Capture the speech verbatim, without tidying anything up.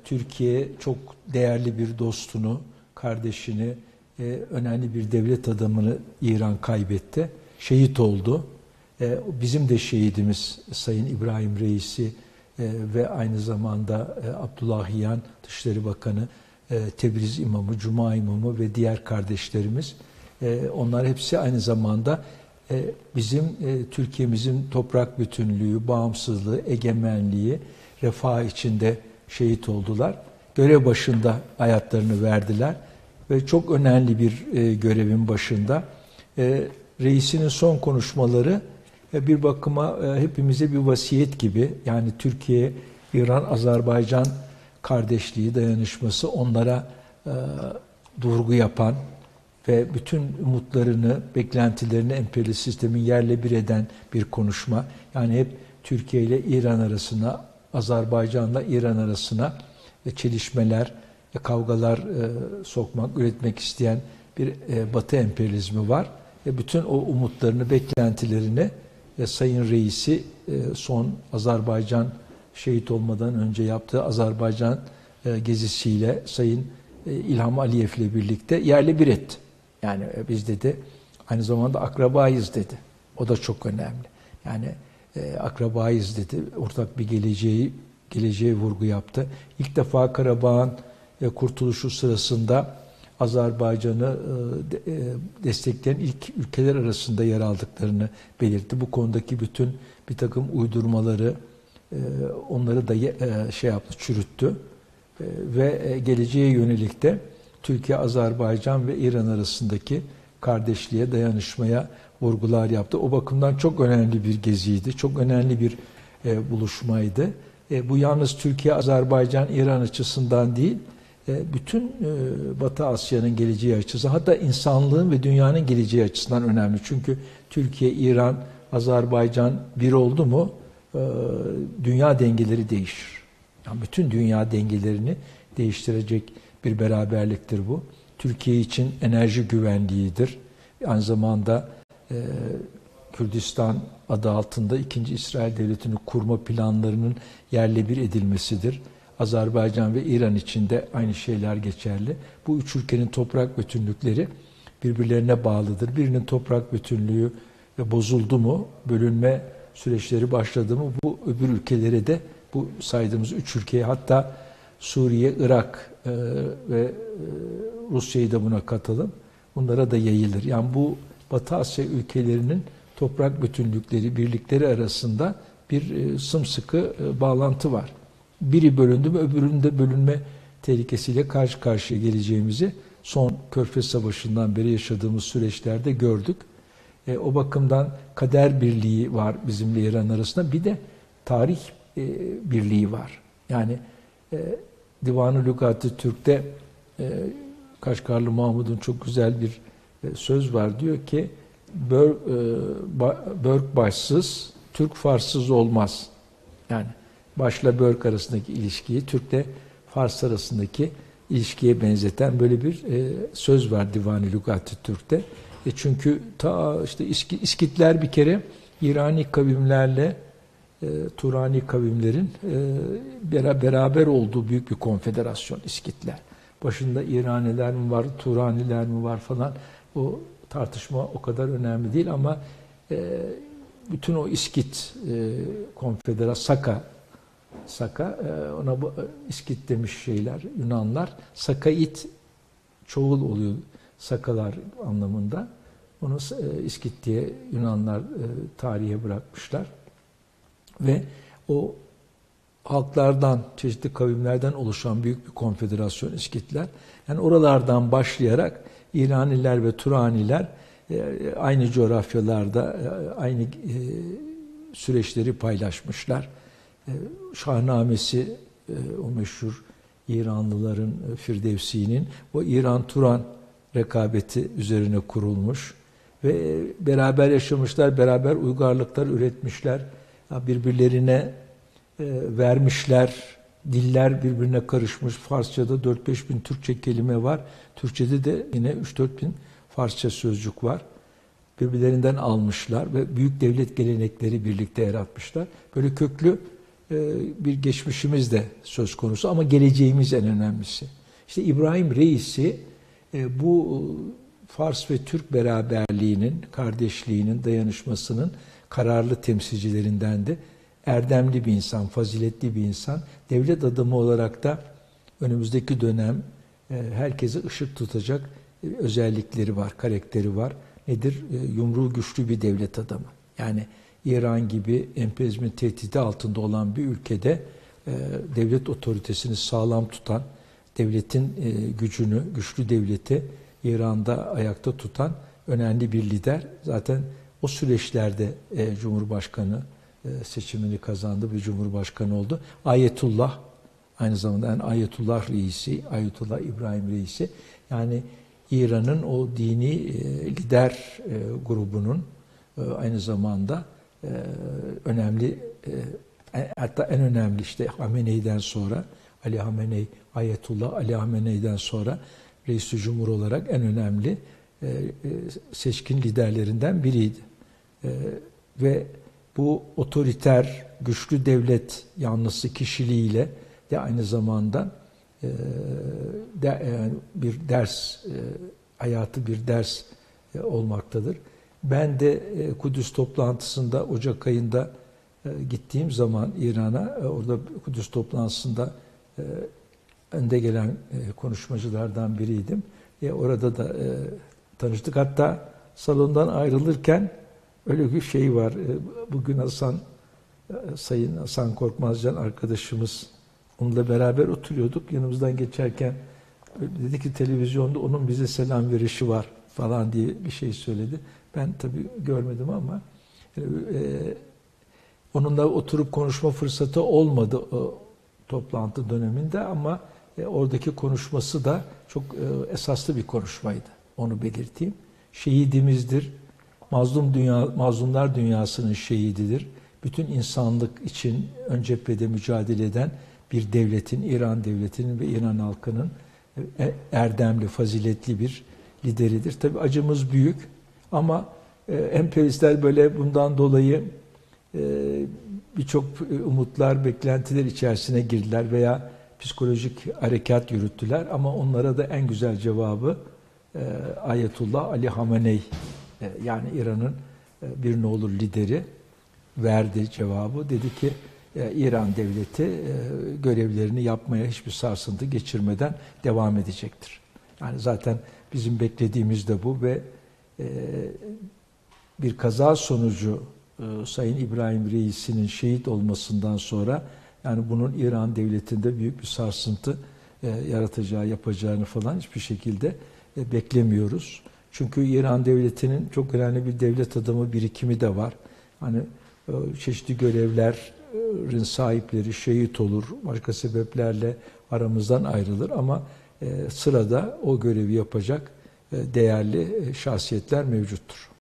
Türkiye çok değerli bir dostunu, kardeşini, e, önemli bir devlet adamını İran kaybetti. Şehit oldu. E, bizim de şehidimiz Sayın İbrahim Reisi e, ve aynı zamanda e, Abdullah Yan Dışişleri Bakanı, e, Tebriz İmamı, Cuma İmamı ve diğer kardeşlerimiz. E, onlar hepsi aynı zamanda e, bizim e, Türkiye'mizin toprak bütünlüğü, bağımsızlığı, egemenliği, refah içinde şehit oldular. Görev başında hayatlarını verdiler ve çok önemli bir e, görevin başında. E, reisinin son konuşmaları e, bir bakıma e, hepimize bir vasiyet gibi. Yani Türkiye, İran, Azerbaycan kardeşliği, dayanışması onlara e, vurgu yapan ve bütün umutlarını, beklentilerini emperyalist sistemin yerle bir eden bir konuşma. Yani hep Türkiye ile İran arasına, Azerbaycan'la İran arasına çelişmeler, kavgalar e, sokmak, üretmek isteyen bir e, Batı emperyalizmi var. Ve bütün o umutlarını, beklentilerini e, Sayın Reisi e, son Azerbaycan şehit olmadan önce yaptığı Azerbaycan e, gezisiyle Sayın e, İlham Aliyev'le birlikte yerle bir etti. Yani e, biz dedi, aynı zamanda akrabayız dedi. O da çok önemli. Yani e, akrabayız dedi. Ortak bir geleceği geleceğe vurgu yaptı. İlk defa Karabağ'ın e, kurtuluşu sırasında Azerbaycan'ı e, e, destekleyen ilk ülkeler arasında yer aldıklarını belirtti. Bu konudaki bütün bir takım uydurmaları e, onları da e, şey yaptı, çürüttü. E, ve e, geleceğe yönelik de Türkiye, Azerbaycan ve İran arasındaki kardeşliğe, dayanışmaya vurgular yaptı. O bakımdan çok önemli bir geziydi. Çok önemli bir e, buluşmaydı. E, bu yalnız Türkiye, Azerbaycan, İran açısından değil, e, bütün e, Batı Asya'nın geleceği açısından, hatta insanlığın ve dünyanın geleceği açısından önemli. Çünkü Türkiye, İran, Azerbaycan bir oldu mu e, dünya dengeleri değişir. Yani bütün dünya dengelerini değiştirecek bir beraberliktir bu. Türkiye için enerji güvenliğidir. Aynı zamanda e, Kürdistan adı altında ikinci İsrail Devleti'ni kurma planlarının yerle bir edilmesidir. Azerbaycan ve İran için de aynı şeyler geçerli. Bu üç ülkenin toprak bütünlükleri birbirlerine bağlıdır. Birinin toprak bütünlüğü bozuldu mu, bölünme süreçleri başladı mı, bu öbür ülkelere de, bu saydığımız üç ülkeye, hatta Suriye, Irak e, ve e, Rusya'yı da buna katalım, bunlara da yayılır. Yani bu Batı Asya ülkelerinin toprak bütünlükleri, birlikleri arasında bir e, sımsıkı e, bağlantı var. Biri bölündü mü öbürünün de bölünme tehlikesiyle karşı karşıya geleceğimizi son Körfez Savaşı'ndan beri yaşadığımız süreçlerde gördük. E, o bakımdan kader birliği var bizimle İran arasında. Bir de tarih e, birliği var. Yani e, Divan-ı Lügat-ı Türk'te e, Kaşgarlı Mahmud'un çok güzel bir e, söz var. Diyor ki, Bör, e, ba, Börk başsız, Türk Farssız olmaz. Yani başla Börk arasındaki ilişkiyi, Türk'le Fars arasındaki ilişkiye benzeten böyle bir e, söz var Divan-ı Lügat-ı Türk'te. E çünkü ta işte İskitler bir kere İrani kavimlerle e, Turani kavimlerin e, beraber olduğu büyük bir konfederasyon İskitler. Başında İraniler mi var, Turaniler mi var falan, o tartışma o kadar önemli değil ama e, bütün o İskit e, konfederasyon, Saka, Saka e, ona bu, İskit demiş şeyler, Yunanlar, Sakait çoğul oluyor, Sakalar anlamında. Onu e, İskit diye Yunanlar e, tarihe bırakmışlar. Ve o halklardan, çeşitli kavimlerden oluşan büyük bir konfederasyon İskitler. Yani oralardan başlayarak İraniler ve Turaniler e, aynı coğrafyalarda e, aynı e, süreçleri paylaşmışlar. E, Şahnamesi, e, o meşhur İranlıların, e, Firdevsi'nin o İran-Turan rekabeti üzerine kurulmuş ve beraber yaşamışlar, beraber uygarlıklar üretmişler, birbirlerine vermişler, diller birbirine karışmış. Farsçada dört beş bin Türkçe kelime var. Türkçede de yine üç dört bin Farsça sözcük var. Birbirlerinden almışlar ve büyük devlet gelenekleri birlikte yaratmışlar. Böyle köklü bir geçmişimiz de söz konusu ama geleceğimiz en önemlisi. İşte İbrahim Reisi bu Fars ve Türk beraberliğinin, kardeşliğinin, dayanışmasının kararlı temsilcilerindendi. Erdemli bir insan, faziletli bir insan. Devlet adamı olarak da önümüzdeki dönem herkese ışık tutacak özellikleri var, karakteri var. Nedir? Yumruğu güçlü bir devlet adamı. Yani İran gibi emperyalizmin tehdidi altında olan bir ülkede devlet otoritesini sağlam tutan, devletin gücünü, güçlü devleti İran'da ayakta tutan önemli bir lider. Zaten o süreçlerde Cumhurbaşkanı seçimini kazandı ve Cumhurbaşkanı oldu. Ayetullah, aynı zamanda yani Ayetullah Reisi, Ayetullah İbrahim Reisi, yani İran'ın o dini lider grubunun aynı zamanda önemli, hatta en önemli işte Hamenei'den sonra, Ali Hamenei, Ayetullah Ali Hamenei'den sonra Reis-i Cumhur olarak en önemli seçkin liderlerinden biriydi. Ve bu otoriter, güçlü devlet yanlısı kişiliğiyle de aynı zamanda bir ders, hayatı bir ders olmaktadır. Ben de Kudüs toplantısında Ocak ayında gittiğim zaman İran'a, orada Kudüs toplantısında önde gelen konuşmacılardan biriydim. E, orada da e, tanıştık. Hatta salondan ayrılırken öyle bir şey var. E, bugün Hasan, e, Sayın Hasan Korkmazcan arkadaşımız, onunla beraber oturuyorduk. Yanımızdan geçerken dedi ki televizyonda onun bize selam verişi var falan diye bir şey söyledi. Ben tabii görmedim ama e, onunla oturup konuşma fırsatı olmadı o toplantı döneminde ama e, oradaki konuşması da çok e, esaslı bir konuşmaydı. Onu belirteyim. Şehidimizdir. Mazlum dünya, mazlumlar dünyasının şehididir. Bütün insanlık için ön cephede mücadele eden bir devletin, İran devletinin ve İran halkının e, erdemli, faziletli bir lideridir. Tabii acımız büyük ama e, emperyalistler böyle bundan dolayı e, birçok umutlar, beklentiler içerisine girdiler veya psikolojik harekat yürüttüler ama onlara da en güzel cevabı e, Ayetullah Ali Hamenei, e, yani İran'ın e, bir nolu lideri verdi cevabı. Dedi ki e, İran devleti e, görevlerini yapmaya hiçbir sarsıntı geçirmeden devam edecektir. Yani zaten bizim beklediğimiz de bu ve e, bir kaza sonucu e, Sayın İbrahim Reisi'nin şehit olmasından sonra yani bunun İran devletinde büyük bir sarsıntı e, yaratacağı, yapacağını falan hiçbir şekilde e, beklemiyoruz. Çünkü İran devletinin çok önemli bir devlet adamı birikimi de var. Hani e, çeşitli görevlerin sahipleri şehit olur, başka sebeplerle aramızdan ayrılır ama e, sırada o görevi yapacak e, değerli e, şahsiyetler mevcuttur.